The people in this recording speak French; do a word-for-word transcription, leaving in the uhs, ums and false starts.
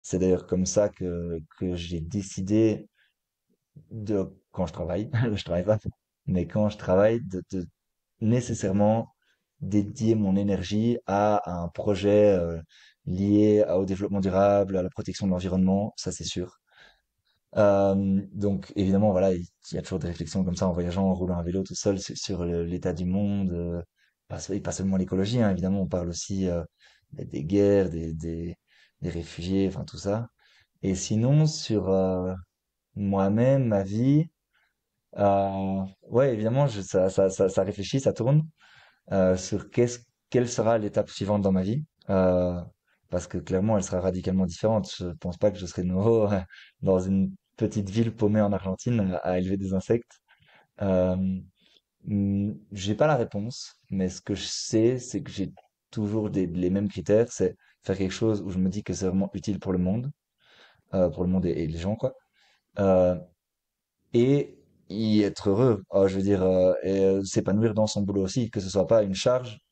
C'est d'ailleurs comme ça que, que j'ai décidé de, quand je travaille, je travaille pas, mais quand je travaille, de, de nécessairement dédier mon énergie à, à un projet euh, lié à- au développement durable, à la protection de l'environnement, ça c'est sûr. Euh, donc évidemment, voilà, il il y a toujours des réflexions comme ça en voyageant, en roulant à vélo tout seul sur, sur le- l'état du monde, euh, pas, se- et pas seulement l'écologie, hein, évidemment, on parle aussi euh, des des guerres, des, des, des réfugiés, enfin tout ça. Et sinon, sur euh, moi-même, ma vie, euh, ouais, évidemment, je, ça, ça, ça, ça réfléchit, ça tourne euh, sur qu'est-ce, quelle sera l'étape suivante dans ma vie, euh, parce que clairement, elle sera radicalement différente. Je pense pas que je serai de nouveau dans une petite ville paumée en Argentine à élever des insectes. Euh, hmm, j'ai pas la réponse, mais ce que je sais, c'est que j'ai toujours des, les mêmes critères, c'est faire quelque chose où je me dis que c'est vraiment utile pour le monde, euh, pour le monde et, et les gens, quoi. Euh, et y être heureux. Euh, je veux dire, euh, et euh, s'épanouir dans son boulot aussi, que ce soit pas une charge,